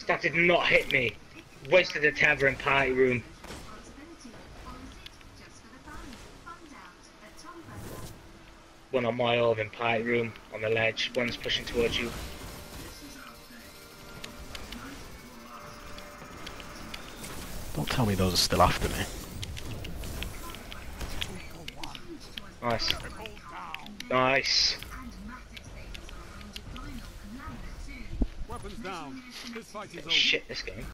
That did not hit me. Wasted a tether in party room. One on my orb in party room, on the ledge. One's pushing towards you. Don't tell me those are still after me. Nice. Nice. Weapons down. This fight is over. Shit, this game.